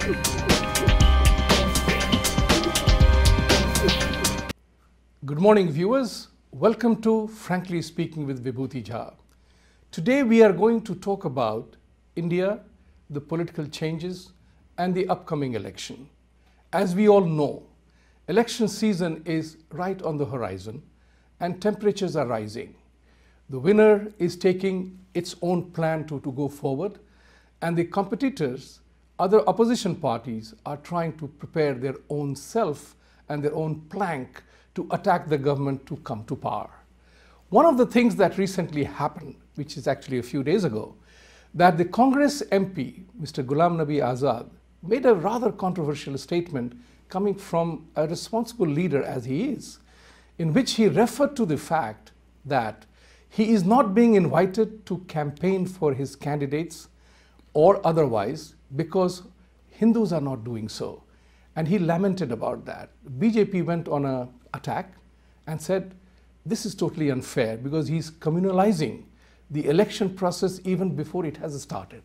Good morning, viewers. Welcome to Frankly Speaking with Vibhuti Jha. Today we are going to talk about India, the political changes, and the upcoming election. As we all know, election season is right on the horizon and temperatures are rising. The winner is taking its own plan to go forward, and the competitors, other opposition parties, are trying to prepare their own self and their own plank to attack the government to come to power. One of the things that recently happened, which is actually a few days ago, that the Congress MP, Mr. Ghulam Nabi Azad, made a rather controversial statement coming from a responsible leader as he is, in which he referred to the fact that he is not being invited to campaign for his candidates or otherwise because Hindus are not doing so. And he lamented about that. BJP went on an attack and said, this is totally unfair because he's communalizing the election process even before it has started.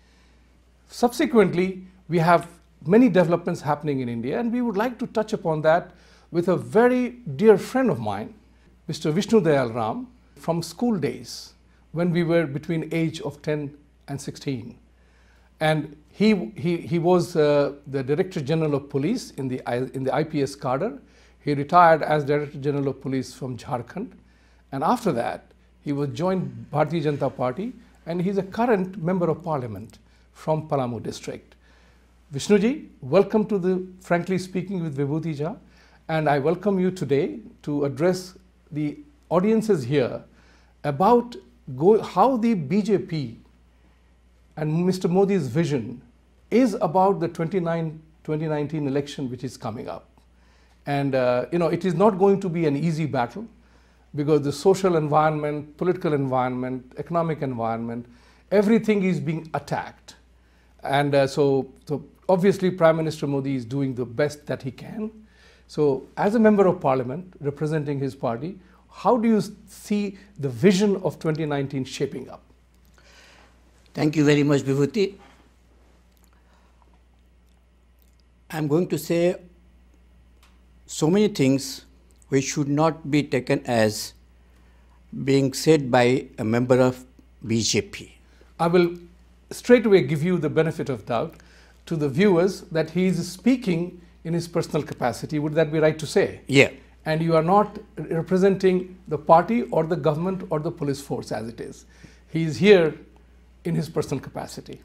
Subsequently, we have many developments happening in India, and we would like to touch upon that with a very dear friend of mine, Mr. Vishnu Dayal from school days when we were between age of 10 and 16. And he was the Director General of Police in the IPS cadre. He retired as Director General of Police from Jharkhand. And after that, he was joined Bharatiya Janata Party, and he's a current Member of Parliament from Palamu district. Vishnuji, welcome to the Frankly Speaking with Vibhuti Jha, and I welcome you today to address the audiences here about how the BJP and Mr. Modi's vision is about the 2019 election which is coming up. And it is not going to be an easy battle because the social environment, political environment, economic environment, everything is being attacked. And so obviously Prime Minister Modi is doing the best that he can. So as a Member of Parliament representing his party, how do you see the vision of 2019 shaping up? Thank you very much, Vibhuti. I'm going to say so many things which should not be taken as being said by a member of BJP. I will straight away give you the benefit of doubt to the viewers that he is speaking in his personal capacity. Would that be right to say? Yeah. And you are not representing the party or the government or the police force as it is. He is here in his personal capacity.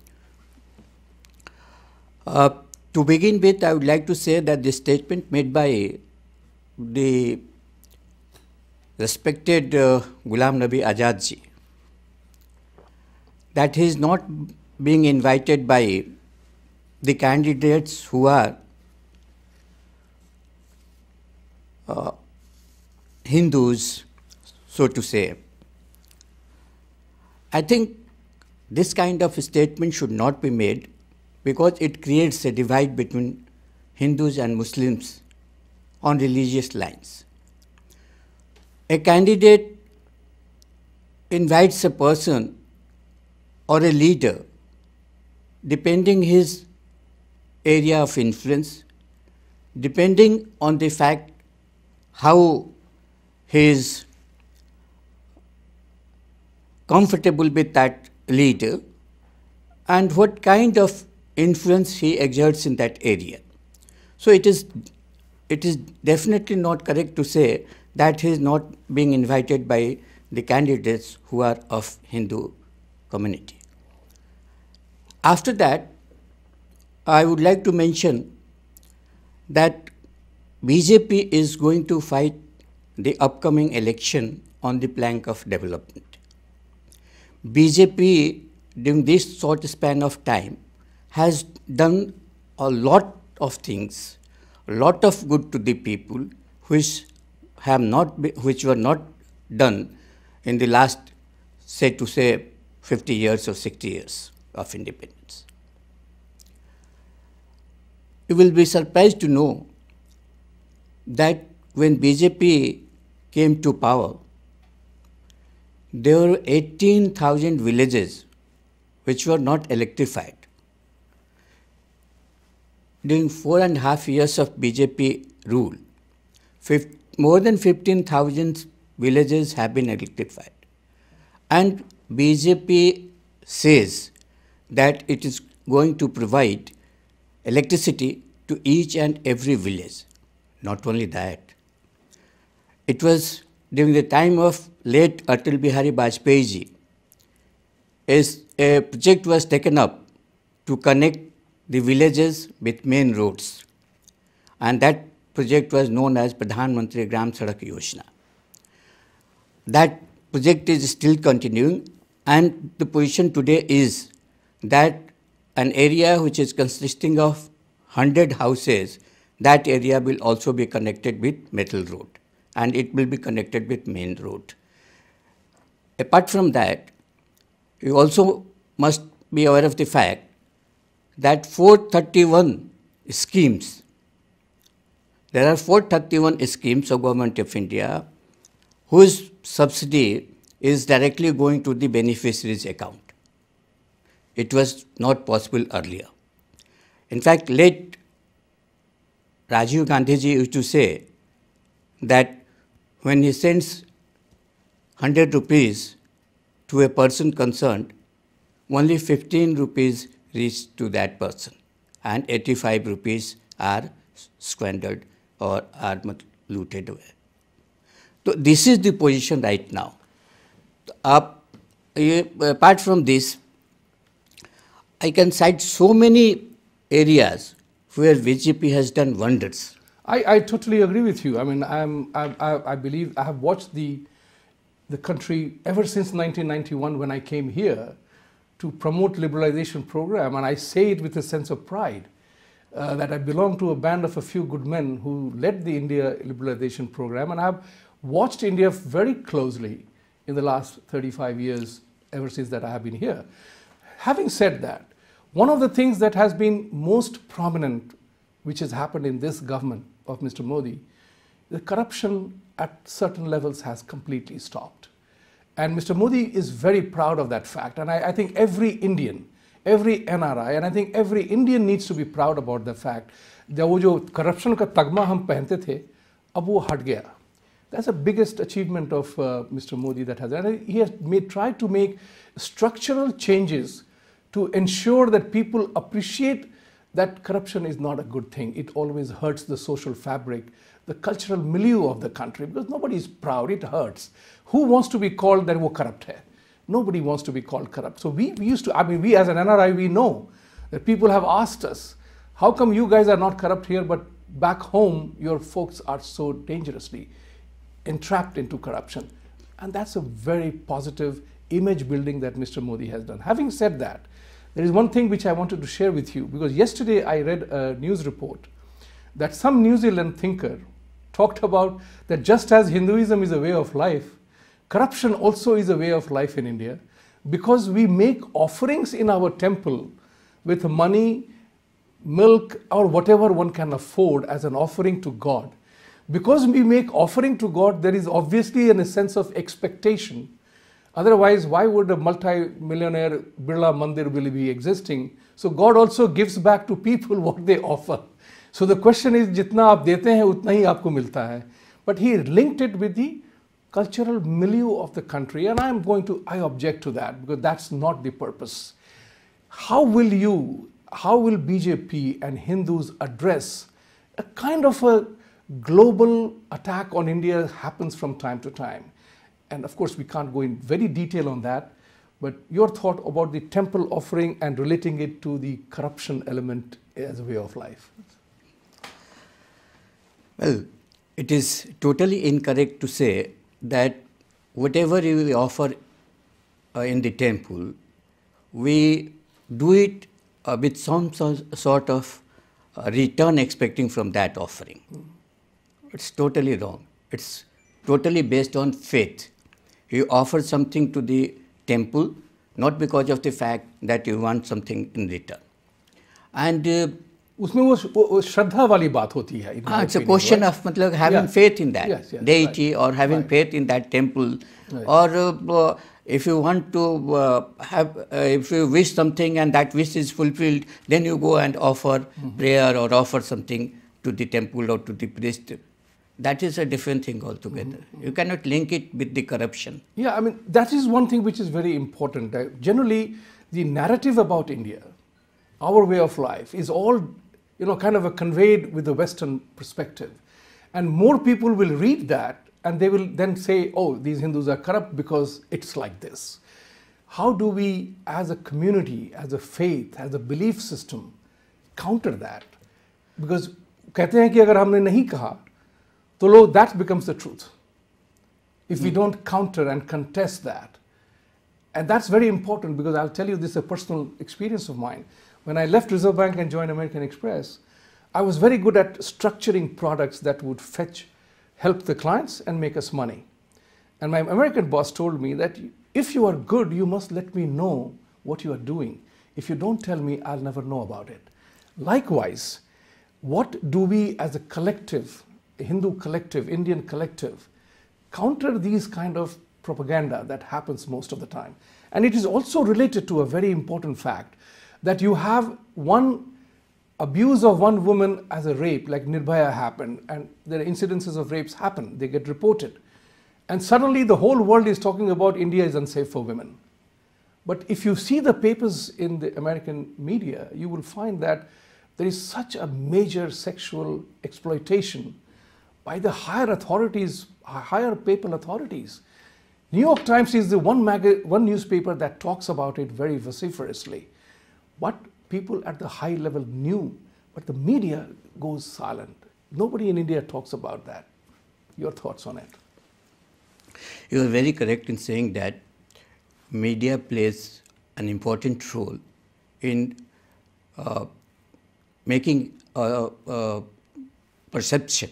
To begin with, I would like to say that the statement made by the respected Ghulam Nabi Azad ji, that he is not being invited by the candidates who are Hindus, so to say. I think this kind of statement should not be made because it creates a divide between Hindus and Muslims on religious lines. A candidate invites a person or a leader depending his area of influence, depending on the fact how he is comfortable with that leader and what kind of influence he exerts in that area. So it is definitely not correct to say that he is not being invited by the candidates who are of Hindu community. After that, I would like to mention that BJP is going to fight the upcoming election on the plank of development. BJP, during this short span of time, has done a lot of things, a lot of good to the people, which were not done in the last, say 50 years or 60 years of independence. You will be surprised to know that when BJP came to power, there were 18,000 villages which were not electrified. during 4.5 years of BJP rule, more than 15,000 villages have been electrified. And BJP says that it is going to provide electricity to each and every village. Not only that, it was during the time of late Atal Bihari Vajpayee ji, a project was taken up to connect the villages with main roads. And that project was known as Pradhan Mantri Gram Sadak Yojana. That project is still continuing, and the position today is that an area which is consisting of 100 houses, that area will also be connected with metal road, and it will be connected with main road. Apart from that, you also must be aware of the fact that 431 schemes, there are 431 schemes of Government of India whose subsidy is directly going to the beneficiary's account. It was not possible earlier. In fact, late Rajiv Gandhi ji used to say that when he sends 100 rupees to a person concerned, only 15 rupees reach to that person and 85 rupees are squandered or are looted away. So this is the position right now. Apart from this, I can cite so many areas where BJP has done wonders. I totally agree with you. I mean, I believe I have watched the country ever since 1991 when I came here to promote liberalization program, and I say it with a sense of pride that I belong to a band of a few good men who led the India liberalization program, and I have watched India very closely in the last 35 years ever since that I have been here. Having said that, one of the things that has been most prominent which has happened in this government of Mr. Modi, the corruption at certain levels has completely stopped. And Mr. Modi is very proud of that fact. And I think every Indian, every NRI, and I think every Indian needs to be proud about the fact that वो जो corruption का तगमा हम पहनते थे, अब वो हट गया. That's the biggest achievement of Mr. Modi that has, and he has tried to make structural changes to ensure that people appreciate that corruption is not a good thing. It always hurts the social fabric, the cultural milieu of the country, because nobody is proud, it hurts. Who wants to be called that wo corrupt hai? Nobody wants to be called corrupt. So we used to, I mean, we as an NRI, we know that people have asked us, how come you guys are not corrupt here, but back home, your folks are so dangerously entrapped into corruption? And that's a very positive image building that Mr. Modi has done. Having said that, there is one thing which I wanted to share with you, because yesterday I read a news report that some New Zealand thinker talked about that just as Hinduism is a way of life, corruption also is a way of life in India, because we make offerings in our temple with money, milk, or whatever one can afford as an offering to God. Because we make offering to God, there is obviously a sense of expectation. Otherwise, why would a multi-millionaire Birla Mandir will be existing? So God also gives back to people what they offer. So the question is, jitna aap dete hain, utna hi aapko milta hai. But he linked it with the cultural milieu of the country, and I object to that, because that's not the purpose. How will BJP and Hindus address a kind of a global attack on India happens from time to time? And of course, we can't go in very detail on that, but your thought about the temple offering and relating it to the corruption element as a way of life? Well, it is totally incorrect to say that whatever we offer in the temple, we do it with some sort of return expecting from that offering. It's totally wrong. It's totally based on faith. You offer something to the temple, not because of the fact that you want something in return. And उसमें वो श्रद्धा वाली बात होती है. It's a question of मतलब having faith in that deity or having faith in that temple, or If you want to if you wish something and that wish is fulfilled, then you go and offer prayer or offer something to the temple or to the priest. That is a different thing altogether. You cannot link it with the corruption. Yeah, I mean, that is one thing which is very important. Generally, the narrative about India, our way of life, is all, kind of conveyed with the Western perspective. And more people will read that and they will then say, oh, these Hindus are corrupt because it's like this. How do we, as a community, as a faith, as a belief system, counter that? Because कहते हैं कि अगर हमने नहीं कहा, तो लोग, that becomes the truth. If we don't counter and contest that. And that's very important, because I'll tell you, this is a personal experience of mine. When I left Reserve Bank and joined American Express, I was very good at structuring products that would help the clients and make us money. And my American boss told me that if you are good, you must let me know what you are doing. If you don't tell me, I'll never know about it. Likewise, what do we as a collective, a Hindu collective, Indian collective, counter these kind of propaganda that happens most of the time? And it is also related to a very important fact that you have one abuse of one woman as a rape, like Nirbhaya happened, and there are incidences of rapes happen, they get reported. And suddenly the whole world is talking about India is unsafe for women. But if you see the papers in the American media, you will find that there is such a major sexual exploitation by the higher authorities, higher papal authorities. New York Times is the one newspaper that talks about it very vociferously. What people at the high level knew, but the media goes silent. Nobody in India talks about that. Your thoughts on it? You are very correct in saying that media plays an important role in making perception.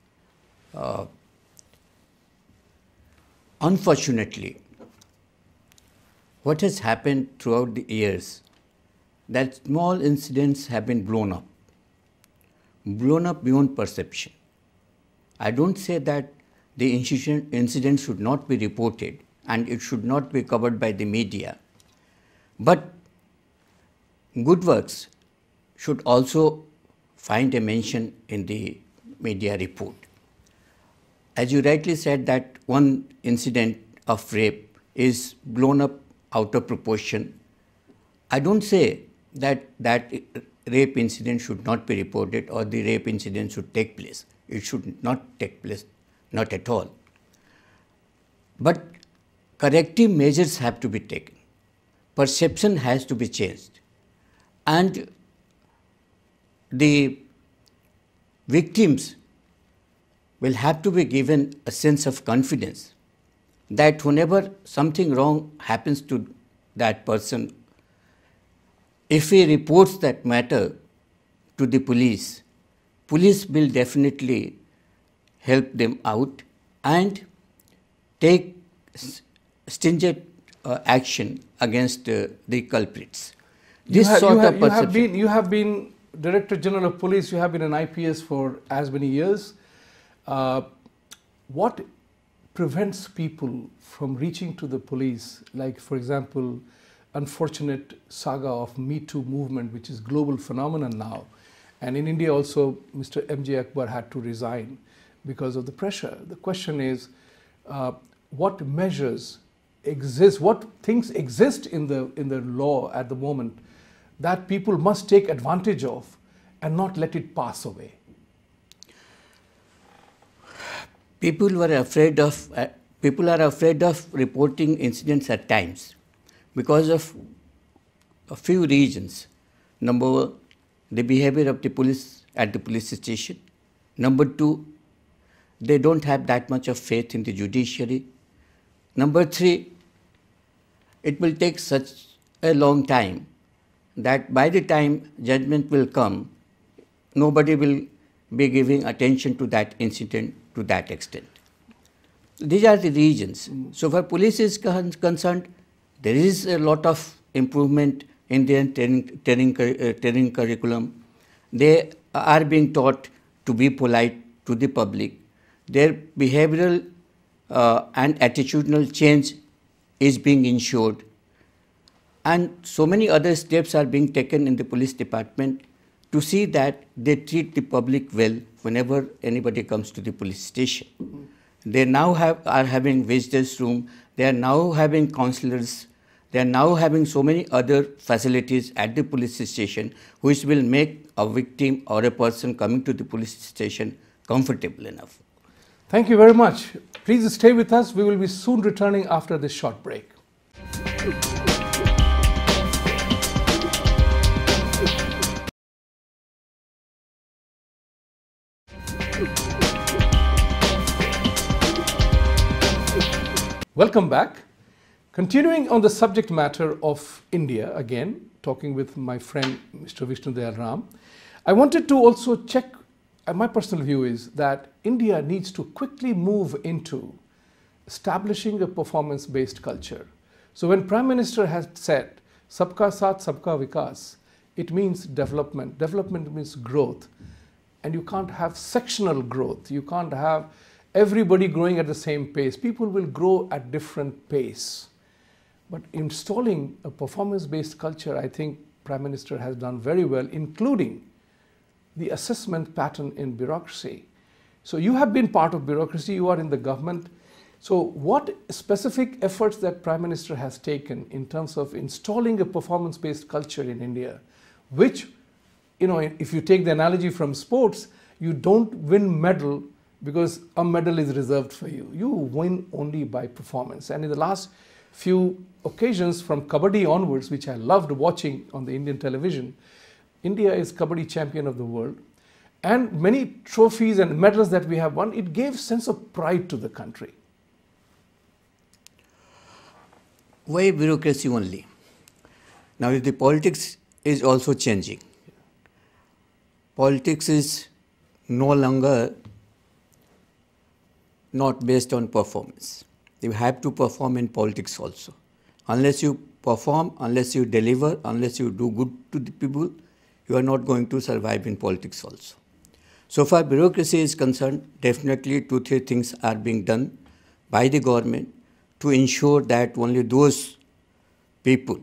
Unfortunately, what has happened throughout the years, that small incidents have been blown up beyond perception. I don't say that the incident should not be reported and it should not be covered by the media, but good works should also find a mention in the media report. As you rightly said, that one incident of rape is blown up out of proportion. I don't say that rape incident should not be reported or the rape incident should take place. It should not take place, not at all. But corrective measures have to be taken. Perception has to be changed. And the victims will have to be given a sense of confidence that whenever something wrong happens to that person, if he reports that matter to the police will definitely help them out and take stringent action against the culprits. You have been Director General of Police, you have been an IPS for as many years. What prevents people from reaching to the police, like, for example, unfortunate saga of Me Too movement, which is global phenomenon now, and in India also Mr. MJ Akbar had to resign because of the pressure. The question is, what measures exist, what things exist in the law at the moment that people must take advantage of and not let it pass away? People are afraid of reporting incidents at times because of a few reasons. Number one, the behavior of the police at the police station. Number two, they don't have that much of faith in the judiciary. Number three, it will take such a long time that by the time judgment will come, nobody will be giving attention to that incident to that extent. These are the reasons. So far police is concerned, there is a lot of improvement in their training curriculum. They are being taught to be polite to the public. Their behavioral and attitudinal change is being ensured, and so many other steps are being taken in the police department to see that they treat the public well whenever anybody comes to the police station. They now are having visitors room, they are now having counselors, they are now having so many other facilities at the police station which will make a victim or a person coming to the police station comfortable enough. Thank you very much. Please stay with us. We will be soon returning after this short break. Welcome back. Continuing on the subject matter of India, again, talking with my friend Mr. Vishnu Dayal Ram, I wanted to also check, my personal view is that India needs to quickly move into establishing a performance-based culture. So when Prime Minister has said, Sabka Saath, Sabka Vikas, it means development. Development means growth. And you can't have sectional growth. You can't have everybody growing at the same pace. People will grow at different pace. But installing a performance-based culture, I think Prime Minister has done very well, including the assessment pattern in bureaucracy. So you have been part of bureaucracy, you are in the government. So what specific efforts that Prime Minister has taken in terms of installing a performance-based culture in India, which, you know, if you take the analogy from sports, you don't win medal because a medal is reserved for you. You win only by performance. And in the last few occasions from Kabaddi onwards, which I loved watching on the Indian television, India is Kabaddi champion of the world. And many trophies and medals that we have won, it gave sense of pride to the country. Why bureaucracy only? Now the politics is also changing. Politics is no longer not based on performance. You have to perform in politics also. Unless you perform, unless you deliver, unless you do good to the people, you are not going to survive in politics also. So far bureaucracy is concerned, definitely 2-3 things are being done by the government to ensure that only those people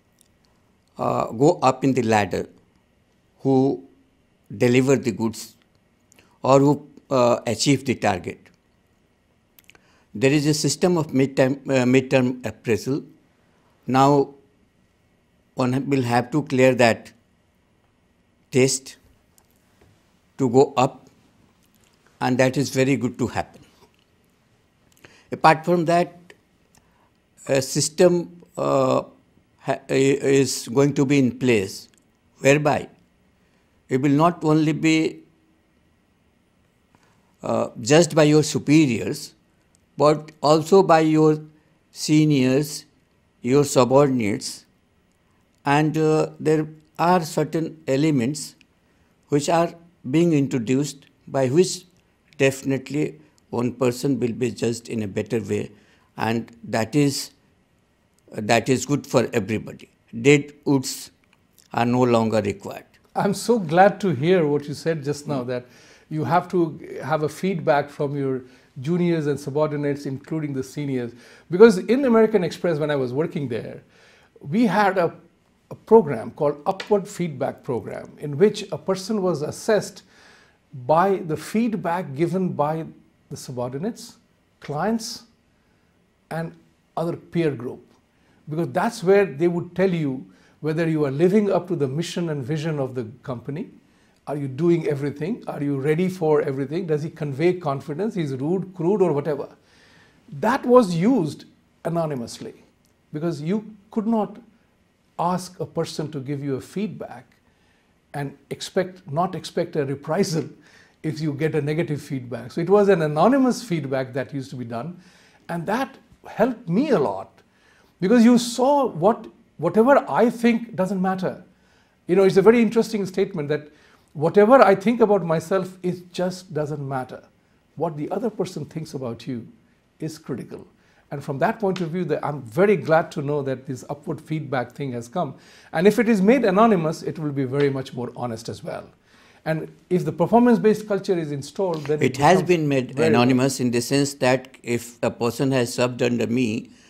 go up in the ladder who deliver the goods or who achieve the target. There is a system of midterm appraisal. Now one will have to clear that test to go up, and that is very good to happen. Apart from that, a system is going to be in place whereby it will not only be judged by your superiors, but also by your seniors, your subordinates, and there are certain elements which are being introduced by which definitely one person will be judged in a better way, and that is good for everybody. Dead woods are no longer required. I'm so glad to hear what you said just now, that you have to have a feedback from your juniors and subordinates, including the seniors. Because in American Express, when I was working there, we had a program called Upward Feedback Program, in which a person was assessed by the feedback given by the subordinates, clients, and other peer group. Because that's where they would tell you whether you are living up to the mission and vision of the company. Are you doing everything? Are you ready for everything? Does he convey confidence? He's rude, crude, or whatever. That was used anonymously, because you could not ask a person to give you a feedback and not expect a reprisal if you get a negative feedback. So it was an anonymous feedback that used to be done, and that helped me a lot, because you saw whatever I think doesn't matter. You know, it's a very interesting statement that whatever I think about myself, it just doesn't matter. What the other person thinks about you is critical. And from that point of view, I'm very glad to know that this upward feedback thing has come. And if it is made anonymous, it will be very much more honest as well. And if the performance-based culture is installed, then it has been made anonymous in the sense that if a person has subbed under me,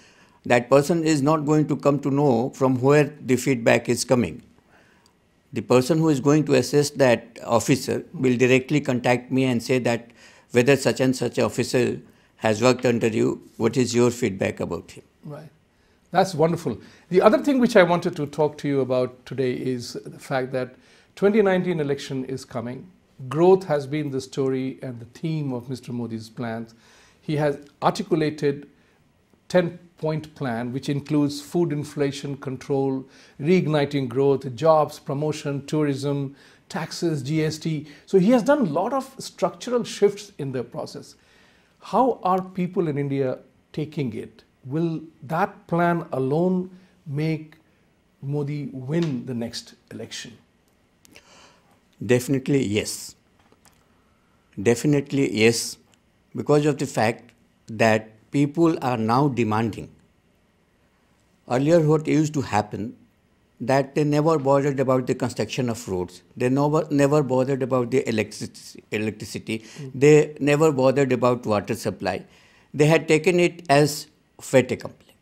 that person is not going to come to know from where the feedback is coming. The person who is going to assess that officer will directly contact me and say that whether such and such officer has worked under you, what is your feedback about him? Right. That's wonderful. The other thing which I wanted to talk to you about today is the fact that 2019 election is coming. Growth has been the story and the theme of Mr. Modi's plans. He has articulated 10-point plan which includes food inflation control, reigniting growth, jobs, promotion, tourism, taxes, GST. So he has done a lot of structural shifts in the process. How are people in India taking it? Will that plan alone make Modi win the next election? Definitely yes. Definitely yes, because of the fact that people are now demanding. Earlier what used to happen, that they never bothered about the construction of roads. They never bothered about the electricity. They never bothered about water supply. They had taken it as fait accompli.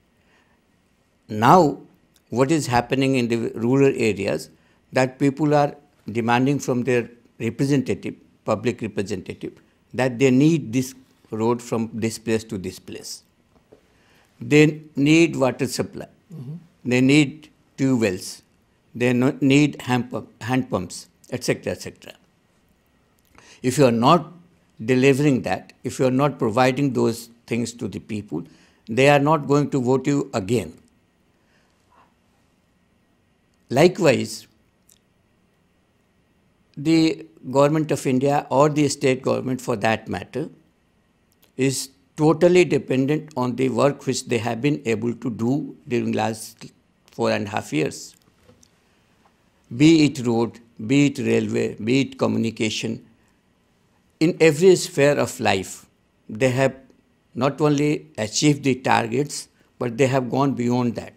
Now, what is happening in the rural areas, that people are demanding from their representative, public representative, that they need this road from this place to this place. They need water supply. They need tube wells. They need hand pumps, etc., etc. If you are not delivering that, if you are not providing those things to the people, they are not going to vote you again. Likewise, the government of India or the state government for that matter is totally dependent on the work which they have been able to do during last 4.5 years. Be it road, be it railway, be it communication, in every sphere of life, they have not only achieved the targets, but they have gone beyond that.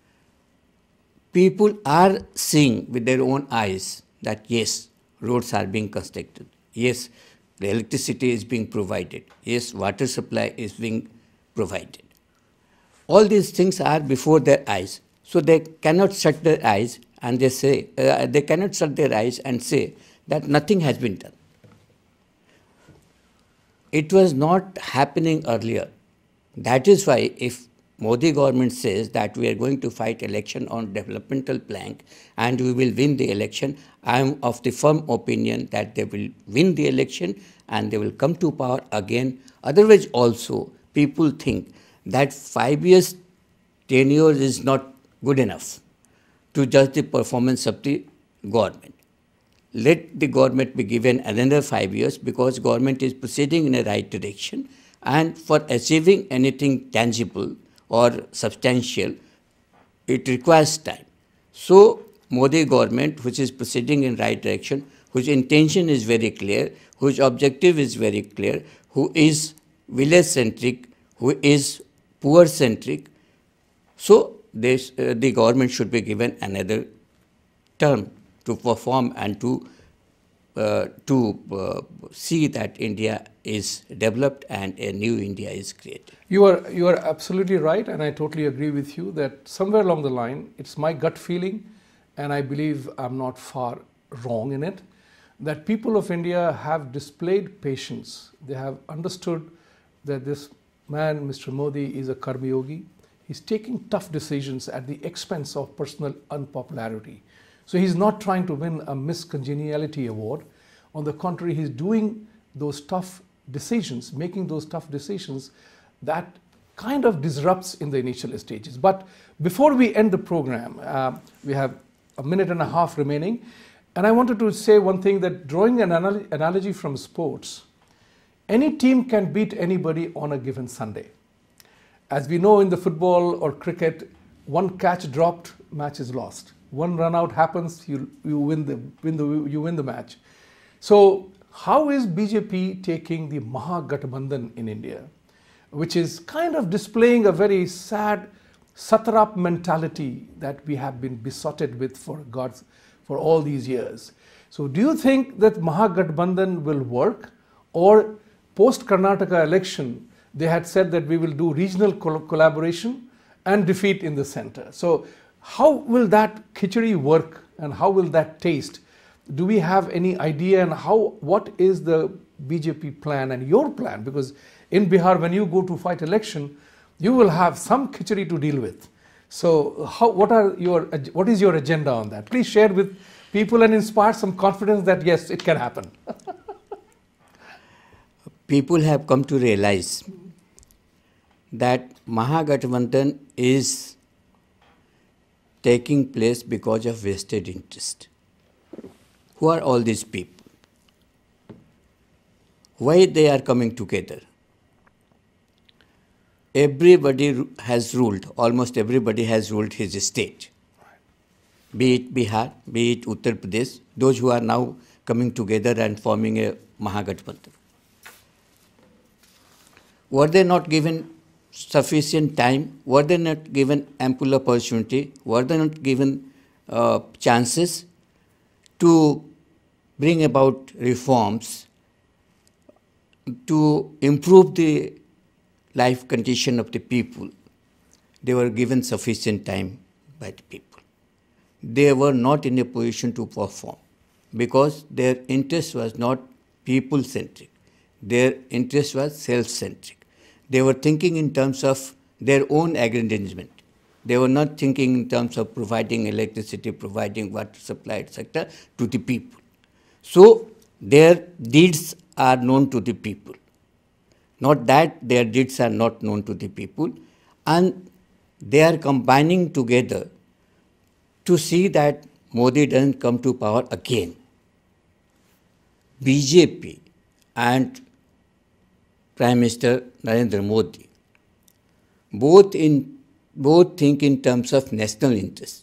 People are seeing with their own eyes that yes, roads are being constructed. Yes, the electricity is being provided. Yes, water supply is being provided. All these things are before their eyes. So they cannot shut their eyes and they cannot shut their eyes and say that nothing has been done. It was not happening earlier. That is why if Modi government says that we are going to fight election on developmental plank and we will win the election, I am of the firm opinion that they will win the election and they will come to power again. Otherwise also, people think that 5 years tenure is not good enough to judge the performance of the government. Let the government be given another 5 years because government is proceeding in a right direction, and for achieving anything tangible or substantial, it requires time. So, Modi government, which is proceeding in right direction, whose intention is very clear, whose objective is very clear, who is village-centric, who is poor-centric, so the government should be given another term to perform and to see that India is developed and a new India is created. You are absolutely right, and I totally agree with you that somewhere along the line, it's my gut feeling, and I believe I'm not far wrong in it, that people of India have displayed patience. They have understood that this man, Mr. Modi, is a karma yogi. He's taking tough decisions at the expense of personal unpopularity. So he's not trying to win a Miss Congeniality award. On the contrary, he's doing those tough decisions, making those tough decisions that kind of disrupts in the initial stages. But before we end the program, we have a minute and a half remaining. And I wanted to say one thing, that drawing an analogy from sports, any team can beat anybody on a given Sunday. As we know in the football or cricket, one catch dropped, match is lost. One run out happens, you win the match. So how is BJP taking the Mahagathbandhan in India, which is kind of displaying a very sad satrap mentality that we have been besotted with for all these years? So do you think that Mahagathbandhan will work, or post Karnataka election they had said that we will do regional collaboration, and defeat in the center. So how will that khichdi work and how will that taste? Do we have any idea, and what is the BJP plan and your plan? Because in Bihar, when you go to fight election, you will have some khichdi to deal with. So what is your agenda on that? Please share with people and inspire some confidence that yes, it can happen. People have come to realize that Mahagathbandhan is taking place because of vested interest. Who are all these people? Why they are coming together? Everybody has ruled, almost everybody has ruled his state. Be it Bihar, be it Uttar Pradesh, those who are now coming together and forming a Mahagathbandhan. Were they not given sufficient time? Were they not given ample opportunity? Were they not given chances to bring about reforms to improve the life condition of the people? They were given sufficient time by the people. They were not in a position to perform because their interest was not people-centric. Their interest was self-centric. They were thinking in terms of their own aggrandizement. They were not thinking in terms of providing electricity, providing water supply, etc. to the people. So their deeds are known to the people. Not that their deeds are not known to the people, and they are combining together to see that Modi doesn't come to power again. BJP and Prime Minister Narendra Modi both think in terms of national interest.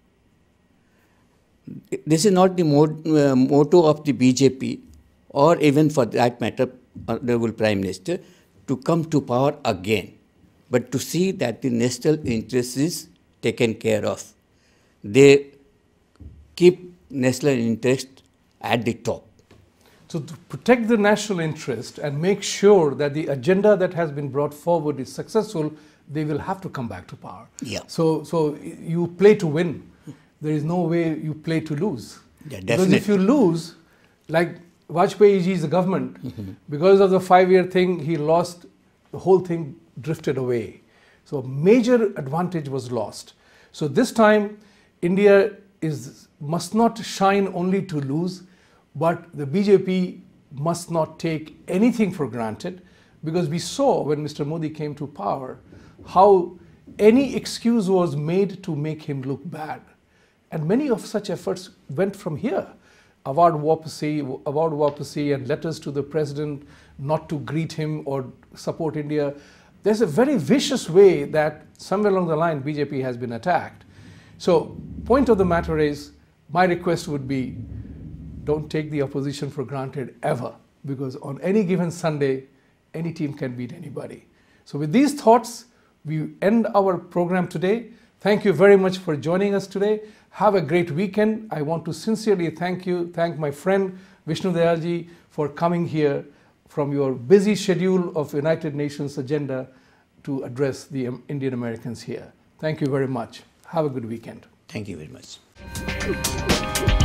This is not the motto of the BJP, or even for that matter, Honorable Prime Minister, to come to power again, but to see that the national interest is taken care of. They keep national interest at the top. So to protect the national interest and make sure that the agenda that has been brought forward is successful, they will have to come back to power. Yeah. So you play to win. There is no way you play to lose. Yeah, because if you lose, like Vajpayee ji's government, because of the 5-year thing, he lost, the whole thing drifted away. So a major advantage was lost. So this time, India must not shine only to lose, but the BJP must not take anything for granted, because we saw when Mr. Modi came to power how any excuse was made to make him look bad. And many of such efforts went from here. Award wapasi and letters to the president not to greet him or support India. There's a very vicious way that somewhere along the line BJP has been attacked. So point of the matter is, my request would be, don't take the opposition for granted ever, because on any given Sunday, any team can beat anybody. So with these thoughts, we end our program today. Thank you very much for joining us today. Have a great weekend. I want to sincerely thank my friend Vishnu Dayal for coming here from your busy schedule of United Nations agenda to address the Indian Americans here. Thank you very much. Have a good weekend. Thank you very much.